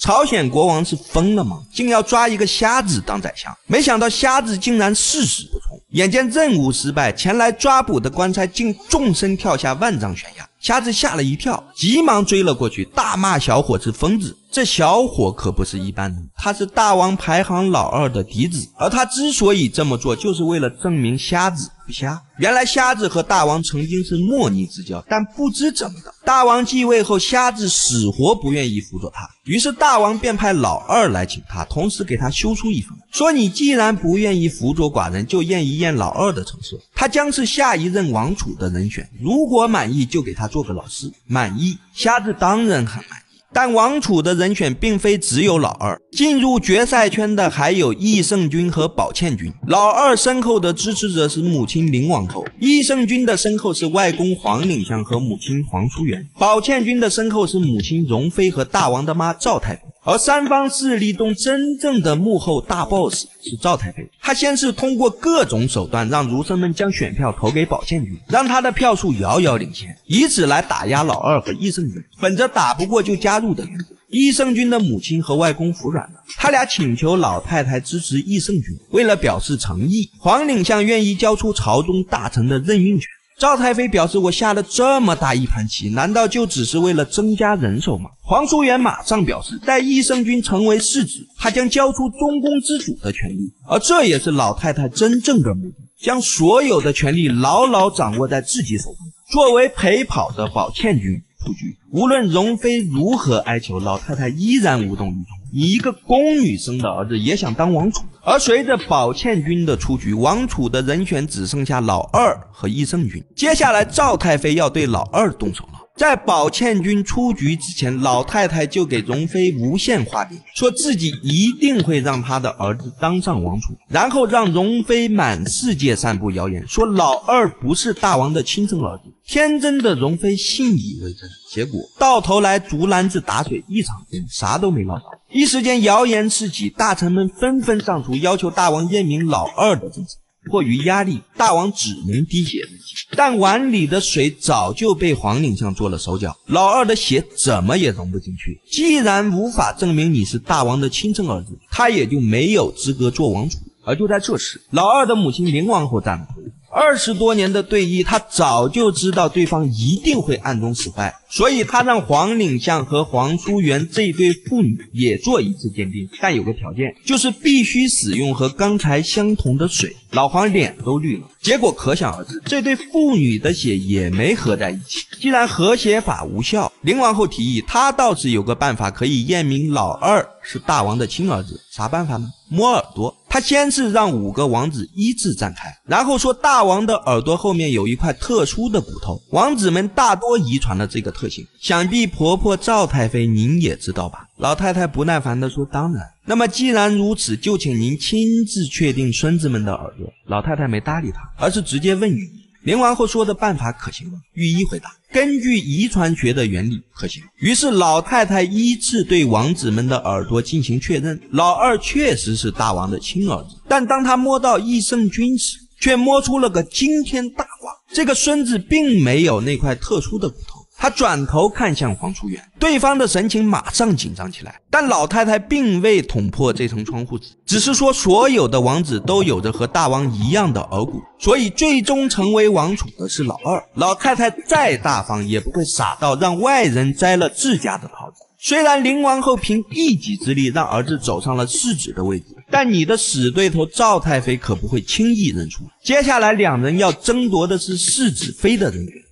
朝鲜国王是疯了吗？竟要抓一个瞎子当宰相，没想到瞎子竟然誓死不从。眼见任务失败，前来抓捕的官差竟纵身跳下万丈悬崖。瞎子吓了一跳，急忙追了过去，大骂小伙是疯子。这小伙可不是一般人，他是大王排行老二的嫡子，而他之所以这么做，就是为了证明瞎子不瞎。原来瞎子和大王曾经是莫逆之交，但不知怎么的，大王继位后，瞎子死活不愿意辅佐他，于是大王便派老二来请他，同时给他修书一封，说你既然不愿意辅佐寡人，就验一验老二的成色，他将是下一任王储的人选，如果满意就给他做个老师。满意，瞎子当然很满意。但王储的人选并非只有老二，进入决赛圈的还有益圣君和宝倩君。老二身后的支持者是母亲林王后，益圣君的身后是外公黄领相和母亲黄淑媛，宝倩君的身后是母亲容妃和大王的妈赵太妃。而三方势力中真正的幕后大 boss 是赵太妃，她先是通过各种手段让儒生们将选票投给宝倩君，让她的票数遥遥领先，以此来打压老二和益圣君，本着打不过就加入的原则。益圣君的母亲和外公服软了，他俩请求老太太支持益圣君，为了表示诚意，黄领相愿意交出朝中大臣的任运权。赵太妃表示，我下了这么大一盘棋，难道就只是为了增加人手吗？黄淑媛马上表示，待益圣君成为世子，他将交出中宫之主的权利，而这也是老太太真正的目的，将所有的权力牢牢掌握在自己手中。作为陪跑的宝倩君出局，无论容妃如何哀求，老太太依然无动于衷。你一个宫女生的儿子也想当王储。而随着宝倩君的出局，王储的人选只剩下老二和益圣君。接下来赵太妃要对老二动手了。在宝倩君出局之前，老太太就给容妃无限画饼，说自己一定会让她的儿子当上王储，然后让容妃满世界散布谣言，说老二不是大王的亲生儿子。天真的容妃信以为真，结果到头来竹篮子打水一场空，啥都没捞到。一时间谣言四起，大臣们纷纷上书要求大王验明老二的真实。迫于压力，大王只能滴血认亲，但碗里的水早就被黄领相做了手脚，老二的血怎么也融不进去。既然无法证明你是大王的亲生儿子，他也就没有资格做王储。而就在这时，老二的母亲林王后站了出来。20多年的对弈，他早就知道对方一定会暗中使坏，所以他让黄领相和黄淑媛这对父女也做一次鉴定，但有个条件，就是必须使用和刚才相同的水。老黄脸都绿了，结果可想而知，这对父女的血也没合在一起。既然和血法无效，林王后提议，他倒是有个办法可以验明老二是大王的亲儿子。啥办法呢？摸耳朵。他先是让5个王子依次站开，然后说大王的耳朵后面有一块特殊的骨头，王子们大多遗传了这个特性，想必婆婆赵太妃您也知道吧？老太太不耐烦地说，当然。那么既然如此，就请您亲自确定孙子们的耳朵。老太太没搭理他，而是直接问御医。林王后说的办法可行吗？御医回答，根据遗传学的原理可行。于是老太太依次对王子们的耳朵进行确认，老二确实是大王的亲儿子，但当他摸到益圣君时，却摸出了个惊天大卦，这个孙子并没有那块特殊的骨头。他转头看向黄淑媛，对方的神情马上紧张起来，但老太太并未捅破这层窗户纸，只是说所有的王子都有着和大王一样的耳骨，所以最终成为王储的是老二。老太太再大方也不会傻到让外人摘了自家的袍子。虽然林王后凭一己之力让儿子走上了世子的位置，但你的死对头赵太妃可不会轻易认输。接下来两人要争夺的是世子妃的人员。